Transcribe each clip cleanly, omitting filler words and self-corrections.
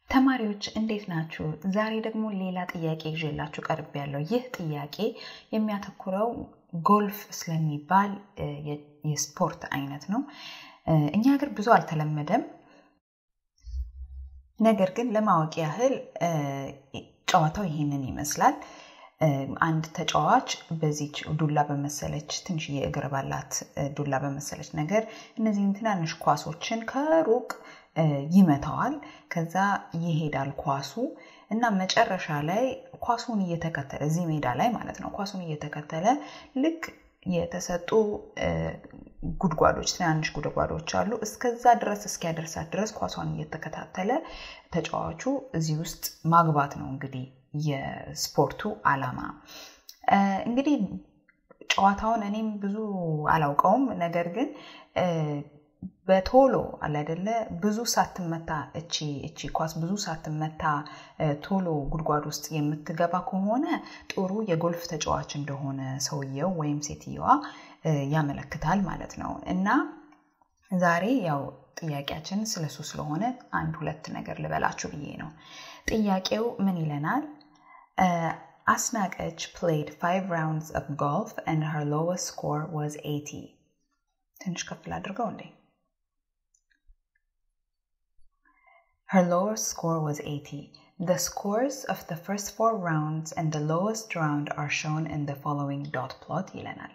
ተማሪዎች እንዴት ናችሁ? ዛሬ ደግሞ ሌላ ጥያቄ ይዤላችሁ ቀርቤያለሁ። ይህ ጥያቄ የሚያተኩረው ጎልፍ ስለሚባል የስፖርት አይነት ነው። እኛ ሀገር ብዙ አልተለመደም። ነገር ግን ለማወቅ ያህል ጨዋታው ይሄንን ይመስላል። አንድ ተጫዋች በዚህ ዱላ በመሰለች ትንሽዬ እግር ባላት ዱላ በመሰለች ነገር እነዚህን ትናንሽ ኳሶችን ከሩቅ ይመታዋል። ከዛ ይሄዳል ኳሱ እና መጨረሻ ላይ ኳሱን እየተከተለ እዚህ ሜዳ ላይ ማለት ነው ኳሱን እየተከተለ ልክ የተሰጡ ጉድጓዶች ትናንሽ ጉድጓዶች አሉ እስከዛ ድረስ እስኪያደርሳት ድረስ ኳሷን እየተከታተለ ተጫዋቹ እዚህ ውስጥ ማግባት ነው እንግዲህ የስፖርቱ ዓላማ። እንግዲህ ጨዋታውን እኔም ብዙ አላውቀውም። ነገር ግን በቶሎ አለ አይደለ ብዙ ሳትመታ እቺ ኳስ ብዙ ሳትመታ ቶሎ ጉድጓድ ውስጥ የምትገባ ከሆነ ጥሩ የጎልፍ ተጫዋች እንደሆነ ሰውየው ወይም ሴትየዋ ያመለክታል ማለት ነው። እና ዛሬ ያው ጥያቄያችን ስለሱ ስለሆነ አንድ ሁለት ነገር ልበላችሁ ብዬ ነው። ጥያቄው ምን ይለናል? Asnaqech played 5 rounds of golf and her lowest score was 80. ትንሽ ከፍ ላድርገው እንዴ? Her lowest score was 80. The scores of the first 4 rounds and the lowest round are shown in the following dot plot ይለናል።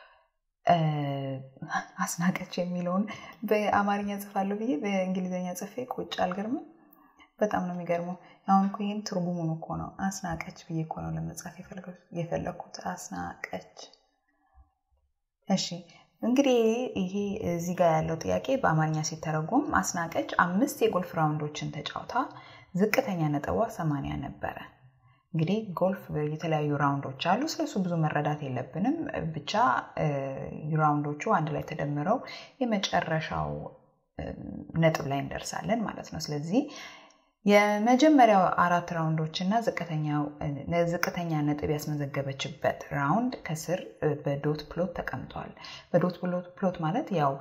አስናቀች የሚለውን በአማርኛ ጽፋለሁ ብዬ በእንግሊዘኛ ጽፌ ቁጭ አልገርምም። በጣም ነው የሚገርመው። አሁን እኮ ይሄን ትርጉሙን እኮ ነው አስናቀች ብዬ እኮ ነው ለመጻፍ የፈለኩት አስናቀች። እሺ እንግዲህ ይሄ እዚህ ጋር ያለው ጥያቄ በአማርኛ ሲተረጎም አስናቀች 5 የጎልፍ ራውንዶችን ተጫውታ ዝቅተኛ ነጥቧ 80 ነበረ። እንግዲህ ጎልፍ የተለያዩ ራውንዶች አሉ። ስለሱ ብዙ መረዳት የለብንም። ብቻ ራውንዶቹ አንድ ላይ ተደምረው የመጨረሻው ነጥብ ላይ እንደርሳለን ማለት ነው። ስለዚህ የመጀመሪያው 4 ራውንዶች እና ዝቅተኛ ነጥብ ያስመዘገበችበት ራውንድ ከስር በዶት ፕሎት ተቀምጧል። በዶት ፕሎት ማለት ያው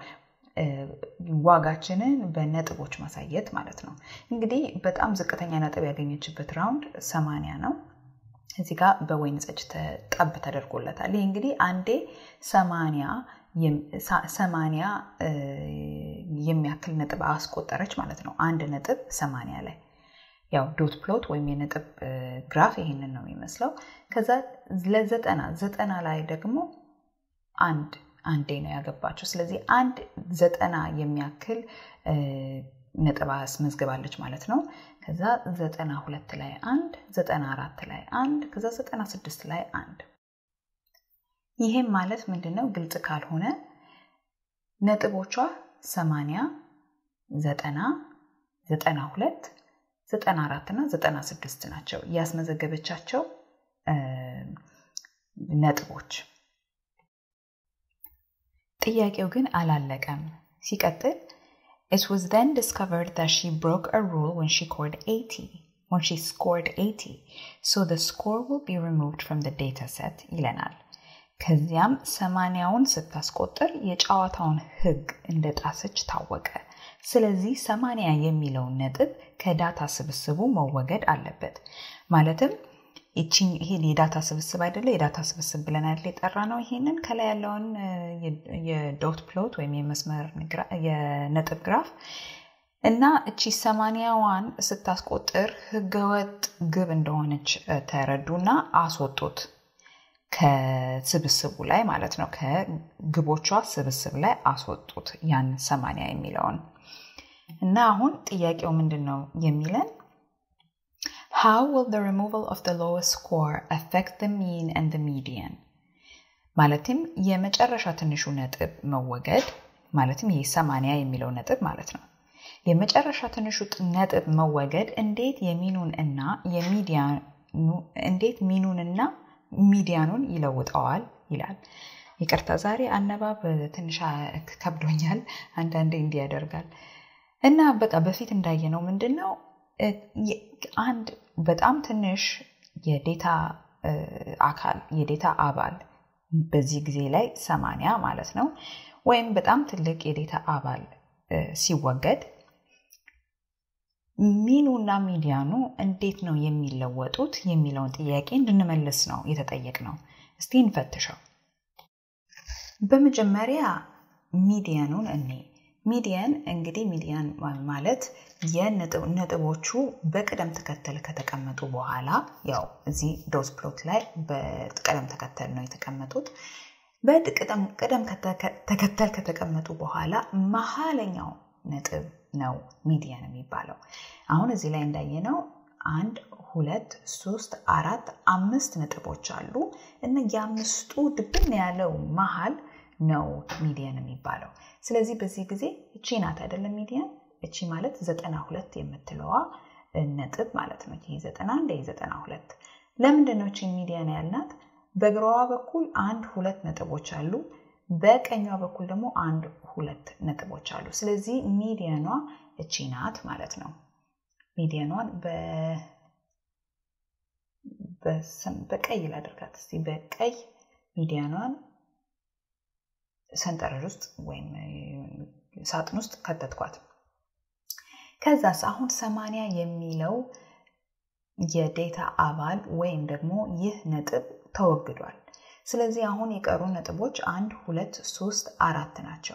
ዋጋችንን በነጥቦች ማሳየት ማለት ነው። እንግዲህ በጣም ዝቅተኛ ነጥብ ያገኘችበት ራውንድ 80 ነው። እዚህ ጋር በወይን ጠጅ ተጠብ ተደርጎለታል። ይሄ እንግዲህ አንዴ 80 የሚያክል ነጥብ አስቆጠረች ማለት ነው። አንድ ነጥብ 80 ላይ ያው ዶት ፕሎት ወይም የነጥብ ግራፍ ይሄንን ነው የሚመስለው። ከዛ ለ90 ላይ ደግሞ አንዴ ነው ያገባቸው። ስለዚህ 90 የሚያክል ነጥብ አስመዝግባለች ማለት ነው። ከዛ 92 ላይ 1 94 ላይ 1 ከዛ 96 ላይ 1 ይሄም ማለት ምንድነው? ግልጽ ካልሆነ ነጥቦቿ 80 90 92 94 እና 96 ናቸው ያስመዘገበቻቸው ነጥቦች። ጥያቄው ግን አላለቀም። ሲቀጥል It was then discovered that she broke a rule when she scored 80. So the score will be removed from the data set ይለናል። ከዚያም 80ውን ስታስቆጥር የጨዋታውን ህግ እንደጣሰች ታወቀ። ስለዚህ 80 የሚለው ነጥብ ከዳታ ስብስቡ መወገድ አለበት። ማለትም ይሄ የዳታ ስብስብ አይደለ? የዳታ ስብስብ ብለን አይደል የጠራነው ይሄንን ከላይ ያለውን የዶት ፕሎት ወይም የመስመር የነጥብ ግራፍ እና እቺ 80ዋን ስታስቆጥር ህገወጥ ግብ እንደሆነች ተረዱና አስወጡት ከስብስቡ ላይ ማለት ነው። ከግቦቿ ስብስብ ላይ አስወጡት ያን 80 የሚለውን እና አሁን ጥያቄው ምንድነው የሚለን? How will the removal of the lowest score affect the mean and the median? ማለትም የመጨረሻ ትንሹ ነጥብ መወገድ ማለትም ይሄ 80 የሚለው ነጥብ ማለት ነው። የመጨረሻ ትንሹ ነጥብ መወገድ እንዴት ሚኑንና ሚዲያኑን ይለውጠዋል ይላል። ይቅርታ ዛሬ አነባብ ትንሽ ከብዶኛል። አንዳንዴ እንዲህ ያደርጋል። እና በቃ በፊት እንዳየነው ምንድነው አንድ በጣም ትንሽ የዴታ አባል በዚህ ጊዜ ላይ 80 ማለት ነው ወይም በጣም ትልቅ የዴታ አባል ሲወገድ ሚኑና ሚዲያኑ እንዴት ነው የሚለወጡት የሚለውን ጥያቄ እንድንመልስ ነው የተጠየቅነው። እስቲ እንፈትሸው። በመጀመሪያ ሚዲያኑን ሚዲያን እንግዲህ ሚዲያን ማለት የነጥቦቹ በቅደም ተከተል ከተቀመጡ በኋላ ያው እዚህ ዶዝ ፕሎት ላይ በቅደም ተከተል ነው የተቀመጡት። በቅደም ተከተል ከተቀመጡ በኋላ መሃለኛው ነጥብ ነው ሚዲያን የሚባለው። አሁን እዚህ ላይ እንዳየነው 1 2 3 4 5 ነጥቦች አሉ እና የአምስቱ ድብን ያለው መሃል ነው ሚዲያን የሚባለው። ስለዚህ በዚህ ጊዜ እቺ ናት አይደለም ሚዲያን? እቺ ማለት 92 የምትለዋ ነጥብ ማለት ነው። ይሄ 91 ይሄ 92። ለምንድን ነው እቺ ሚዲያን ያልናት? በግራዋ በኩል 1 2 ነጥቦች አሉ፣ በቀኟ በኩል ደግሞ 1 2 ነጥቦች አሉ። ስለዚህ ሚዲያኗ እቺ ናት ማለት ነው። ሚዲያኗን በቀይ ላድርጋት እስቲ። በቀይ ሚዲያኗን ሰንጠረዥ ውስጥ ወይም ሳጥን ውስጥ ከተትኳት። ከዛስ አሁን 80 የሚለው የዴታ አባል ወይም ደግሞ ይህ ነጥብ ተወግዷል። ስለዚህ አሁን የቀሩ ነጥቦች 1 2 3 4 ናቸው።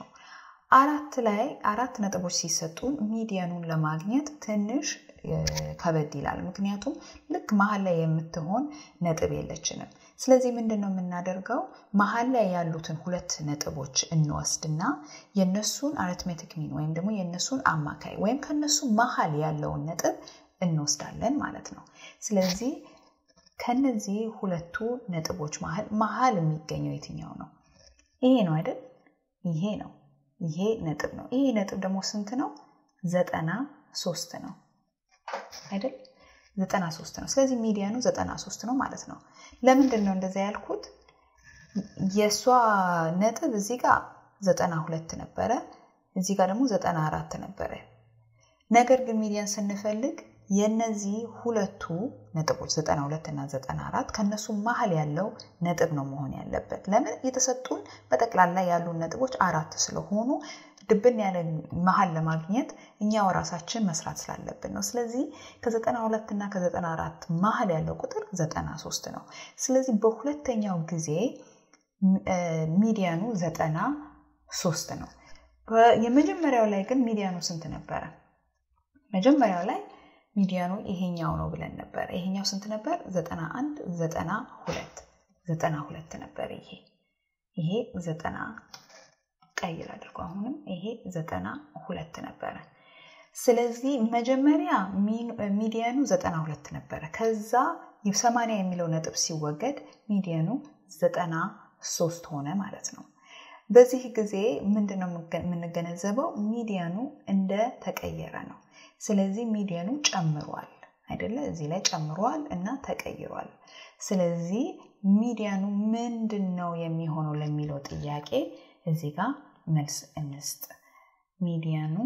4 ነጥቦች ሲሰጡን ሚዲያኑን ለማግኘት ትንሽ ከበድ ይላል። ምክንያቱም ልክ መሃል ላይ የምትሆን ነጥብ የለችንም። ስለዚህ ምንድነው የምናደርገው? መሃል ላይ ያሉትን 2 ነጥቦች እንወስድና የነሱን አሪትሜቲክ ሚን ወይም ደግሞ የነሱን አማካይ ወይም ከነሱ መሃል ያለውን ነጥብ እንወስዳለን ማለት ነው። ስለዚህ ከነዚህ 2ቱ ነጥቦች መሃል የሚገኘው የትኛው ነው? ይሄ ነው አይደል? ይሄ ነው። ይሄ ነጥብ ነው። ይሄ ነጥብ ደግሞ ስንት ነው? 93 ነው አይደል? 93 ነው። ስለዚህ ሚዲያኑ 93 ነው ማለት ነው። ለምንድን ነው እንደዛ ያልኩት? የሷ ነጥብ እዚህ ጋር 92 ነበረ፣ እዚህ ጋር ደግሞ 94 ነበረ። ነገር ግን ሚዲያን ስንፈልግ የነዚህ 2ቱ ነጥቦች 92 እና 94 ከነሱ መሃል ያለው ነጥብ ነው መሆን ያለበት። ለምን? የተሰጡን በጠቅላላ ያሉ ነጥቦች 4 ስለሆኑ ድብን ያለ መሃል ለማግኘት እኛው ራሳችን መስራት ስላለብን ነው። ስለዚህ ከ92 እና ከ94 መሃል ያለው ቁጥር 93 ነው። ስለዚህ በሁለተኛው ጊዜ ሚዲያኑ 93 ነው። የመጀመሪያው ላይ ግን ሚዲያኑ ስንት ነበረ? መጀመሪያው ላይ ሚዲያኑ ይሄኛው ነው ብለን ነበር። ይሄኛው ስንት ነበር? 91 92 ነበር። ይሄ 90 ቀይር አድርጎ አሁንም ይሄ 92 ነበረ። ስለዚህ መጀመሪያ ሚዲያኑ 92 ነበረ። ከዛ 80 የሚለው ነጥብ ሲወገድ ሚዲያኑ 93 ሆነ ማለት ነው። በዚህ ጊዜ ምንድነው የምንገነዘበው? ሚዲያኑ እንደ ተቀየረ ነው። ስለዚህ ሚዲያኑ ጨምሯል አይደለ? እዚህ ላይ ጨምሯል እና ተቀይሯል። ስለዚህ ሚዲያኑ ምንድነው የሚሆነው ለሚለው ጥያቄ እዚህ ጋር መልስ እንስጥ። ሚዲያኑ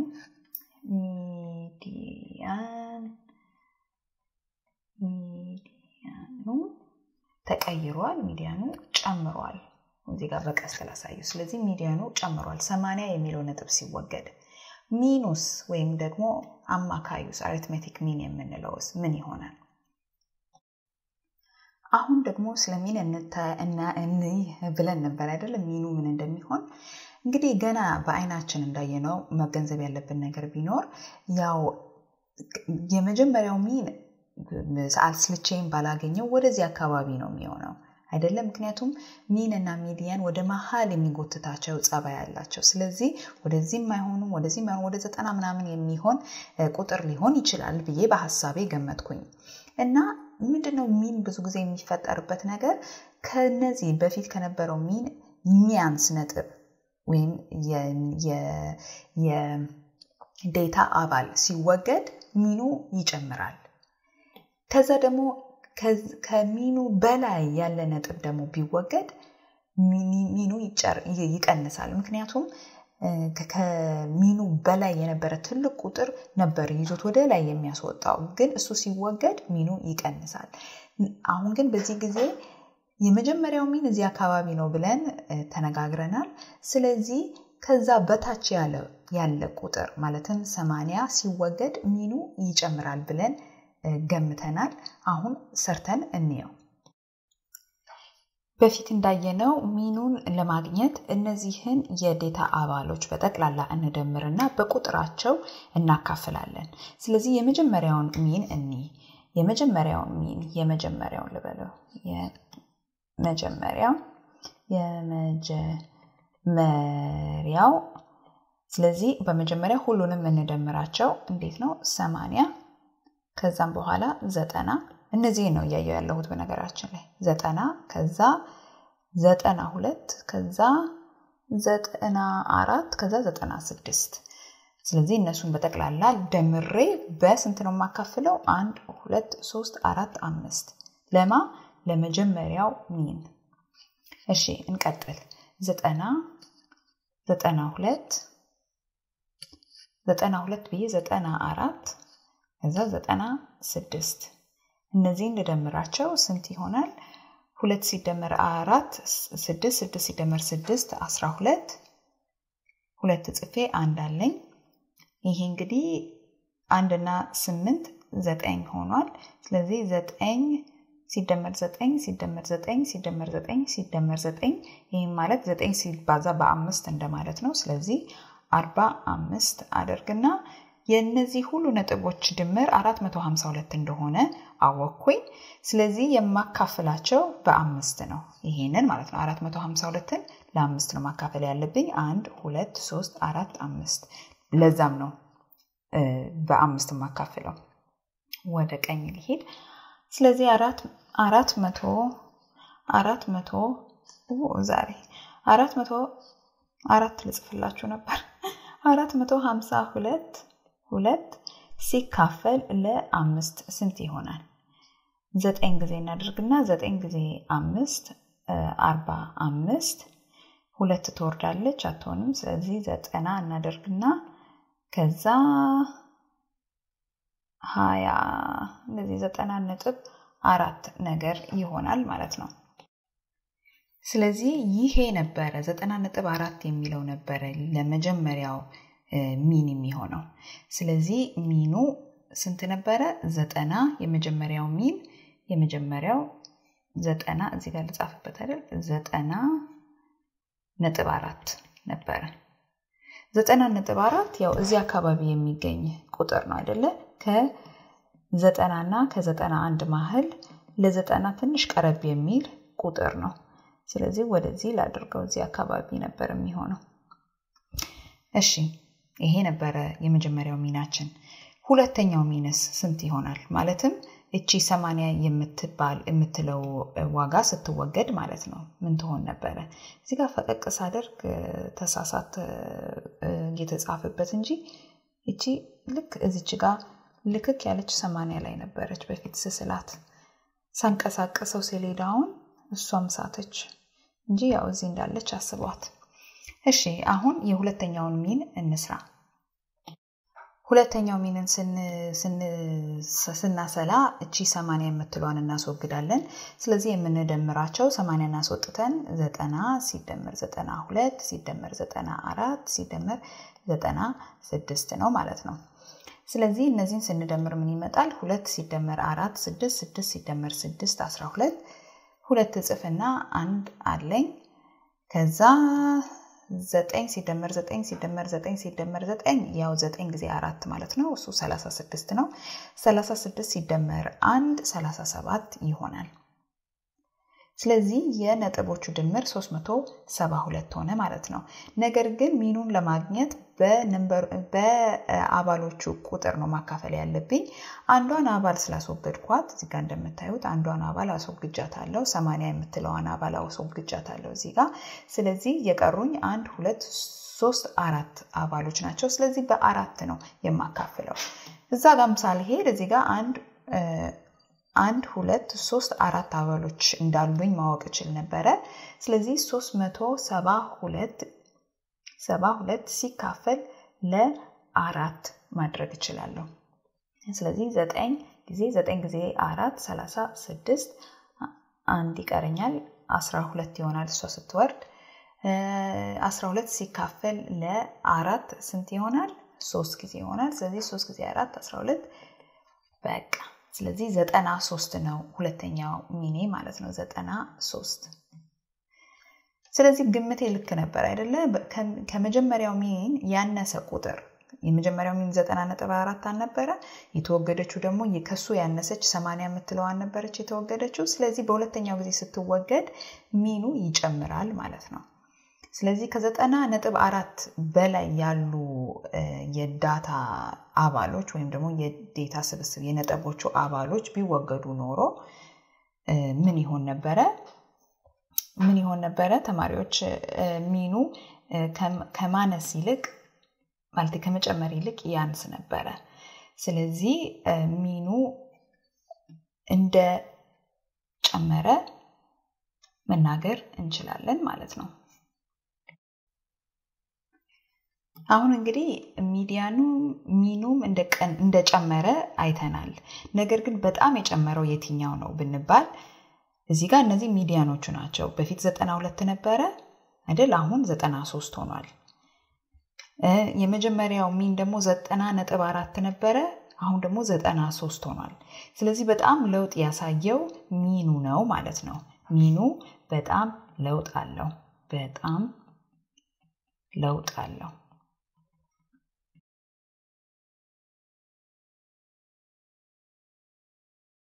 ተቀይሯል፣ ሚዲያኑ ጨምሯል። እዚህ ጋር በቀስት ላሳዩ። ስለዚህ ሚዲያኑ ጨምሯል 80 የሚለው ነጥብ ሲወገድ። ሚኑስ ወይም ደግሞ አማካዩስ አሪትሜቲክ ሚን የምንለውስ ምን ይሆናል? አሁን ደግሞ ስለሚን እንይ ብለን ነበር አይደል? ሚኑ ምን እንደሚሆን እንግዲህ ገና በአይናችን እንዳየነው መገንዘብ ያለብን ነገር ቢኖር ያው የመጀመሪያው ሚን አልስልቼም ባላገኘው ወደዚህ አካባቢ ነው የሚሆነው አይደለም? ምክንያቱም ሚን እና ሚዲያን ወደ መሃል የሚጎትታቸው ጸባይ ያላቸው። ስለዚህ ወደዚህም አይሆኑም ወደዚህም አይሆኑም፣ ወደ 90 ምናምን የሚሆን ቁጥር ሊሆን ይችላል ብዬ በሐሳቤ ገመትኩኝ። እና ምንድነው ሚን ብዙ ጊዜ የሚፈጠርበት ነገር ከነዚህ በፊት ከነበረው ሚን የሚያንስ ነጥብ ወይም የዴታ አባል ሲወገድ ሚኑ ይጨምራል። ከዛ ደግሞ ከሚኑ በላይ ያለ ነጥብ ደግሞ ቢወገድ ሚኑ ይቀንሳል። ምክንያቱም ከሚኑ በላይ የነበረ ትልቅ ቁጥር ነበር ይዞት ወደ ላይ የሚያስወጣው፣ ግን እሱ ሲወገድ ሚኑ ይቀንሳል። አሁን ግን በዚህ ጊዜ የመጀመሪያው ሚን እዚህ አካባቢ ነው ብለን ተነጋግረናል። ስለዚህ ከዛ በታች ያለ ያለ ቁጥር ማለትም 80 ሲወገድ ሚኑ ይጨምራል ብለን ገምተናል። አሁን ሰርተን እንየው። በፊት እንዳየነው ሚኑን ለማግኘት እነዚህን የዴታ አባሎች በጠቅላላ እንደምርና በቁጥራቸው እናካፍላለን። ስለዚህ የመጀመሪያውን ሚን የመጀመሪያውን ልበለው የመጀመሪያው ስለዚህ በመጀመሪያ ሁሉንም እንደምራቸው እንዴት ነው 80 ከዛም በኋላ 90 እነዚህ ነው ያያዩ ያለሁት በነገራችን ላይ 90 ከዛ 92 ከዛ 94 ከዛ 96 ስለዚህ እነሱን በጠቅላላ ደምሬ በስንት ነው ማካፈለው 1 2 3 4 5 ለመጀመሪያው ሚን እሺ እንቀጥል 90 92 ብዬ 94 ከዛ 96 እነዚህን እንደምራቸው ስንት ይሆናል 2 ሲደመር 4 6 6 ሲደመር 6 12 2 ጽፌ አንድ አለኝ ይሄ እንግዲህ 1 እና 8 9 ሆኗል ስለዚህ 9 ሲደመር 9 ሲደመር 9 ሲደመር 9 ሲደመር 9 ይሄ ማለት 9 ሲባዛ በ5 እንደማለት ነው ስለዚህ 45 አደርግና የነዚህ ሁሉ ነጥቦች ድምር 452 እንደሆነ አወቅኩኝ ስለዚህ የማካፈላቸው በ5 ነው ይሄንን ማለት ነው 452ን ለ5 ነው ማካፈል ያለብኝ 1 2 3 4 5 ለዛም ነው በ5 ማካፈለው ወደ ቀኝ ልሄድ ስለዚህ 400 ዛሬ 404 ልጽፍላችሁ ነበር 452 ሲካፈል ለ5 ስንት ይሆናል 9 ጊዜ እናደርግና 9 ጊዜ 5 45 ሁለት ትወርዳለች አትሆንም ስለዚህ 90 እናደርግና ከዛ 20 እንደዚህ 90.4 ነገር ይሆናል ማለት ነው ስለዚህ ይሄ ነበረ 90.4 የሚለው ነበረ ለመጀመሪያው ሚን የሚሆነው ስለዚህ ሚኑ ስንት ነበረ 90 የመጀመሪያው ሚን የመጀመሪያው 90 እዚህ ጋር ልጻፍበት አይደል 90.4 ነበረ 90.4 ያው እዚህ አካባቢ የሚገኝ ቁጥር ነው አይደለ ከ90 እና ከ91 መሃል ለ90 ትንሽ ቀረብ የሚል ቁጥር ነው ስለዚህ ወደዚህ ላድርገው እዚህ አካባቢ ነበር የሚሆነው እሺ ይሄ ነበረ የመጀመሪያው ሚናችን ሁለተኛው ሚንስ ስንት ይሆናል ማለትም እቺ 80 የምትለው ዋጋ ስትወገድ ማለት ነው ምን ትሆን ነበር እዚህ ጋር ፈቀቅ ሳደርግ ተሳሳት የተጻፈበት እንጂ እቺ ልክ እዚች ጋር ልክክ ያለች 80 ላይ ነበረች በፊት ስስላት ሳንቀሳቀሰው ሰሌዳውን እሷም ሳተች እንጂ ያው እዚህ እንዳለች አስቧት እሺ አሁን የሁለተኛውን ሚን እንስራ ሁለተኛው ሚንን ስናሰላ እቺ 80 የምትለዋን እናስወግዳለን ስለዚህ የምንደምራቸው 80 እናስወጥተን 90 ሲደመር 92 ሲደመር 94 ሲደመር 96 ነው ማለት ነው ስለዚህ እነዚህን ስንደምር ምን ይመጣል 2 ሲደመር 4 6 6 ሲደመር 6 12 ሁለት ጽፍና አንድ አለኝ ከዛ 9 ሲደመር 9 ሲደመር 9 ሲደመር 9 ያው 9 ጊዜ 4 ማለት ነው እሱ 36 ነው 36 ሲደመር 1 37 ይሆናል ስለዚህ የነጥቦቹ ድምር 372 ሆነ ማለት ነው ነገር ግን ሚኑን ለማግኘት በአባሎቹ ቁጥር ነው ማካፈል ያለብኝ አንዷን አባል ስላስወገድኳት እዚህ ጋር እንደምታዩት አንዷን አባል አስወግጃታለሁ 80 የምትለዋን አባል አስወግጃታለሁ እዚህ ጋር ስለዚህ የቀሩኝ 1 2 3 4 አባሎች ናቸው ስለዚህ በ4 ነው የማካፍለው እዛ ጋር ምሳሌ ሄድ እዚህ ጋር 1 2 3 4 አባሎች እንዳሉኝ ማወቅ እችል ነበር ስለዚህ 372 ሲካፈል ለ4 ማድረግ እችላለሁ ስለዚህ 9 ጊዜ 4 36 አንድ ይቀረኛል 12 ይሆናል እሷ ስትወርድ 12 ሲካፈል ለ4 ስንት ይሆናል? 3 ጊዜ ይሆናል። ስለዚህ 3 ጊዜ 4 12 በቃ ስለዚህ 93 ነው ሁለተኛው ሚኒ ማለት ነው 93 ስለዚህ ግምቴ ልክ ነበር አይደለ ከመጀመሪያው ሚኒ ያነሰ ቁጥር የመጀመሪያው ሚኒ 90.4 አልነበረ የተወገደችው ደግሞ ከሱ ያነሰች 80 የምትለው ነበረች የተወገደችው ስለዚህ በሁለተኛው ጊዜ ስትወገድ ሚኑ ይጨምራል ማለት ነው ስለዚህ ከ90.4 በላይ ያሉ የዳታ አባሎች ወይም ደግሞ የዴታ ስብስብ የነጥቦቹ አባሎች ቢወገዱ ኖሮ ምን ይሆን ነበረ ተማሪዎች ሚኑ ከማነስ ይልቅ ማለት ከመጨመር ይልቅ ያንስ ነበረ ስለዚህ ሚኑ እንደ ጨመረ መናገር እንችላለን ማለት ነው አሁን እንግዲህ ሚኑም እንደጨመረ አይተናል ነገር ግን በጣም የጨመረው የትኛው ነው ብንባል እዚህ ጋር እነዚህ ሚዲያኖቹ ናቸው በፊት 92 ነበረ አይደል አሁን 93 ሆኗል የመጀመሪያው ሚን ደግሞ 90.4 ነበረ አሁን ደግሞ 93 ሆኗል ስለዚህ በጣም ለውጥ ያሳየው ሚኑ ነው ማለት ነው ሚኑ በጣም ለውጥ አለው